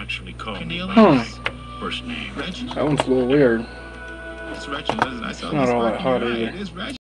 actually call me by Huh. his first name. That one's a little weird. It's Reggie. That's Not all that hot either. It is Reggie.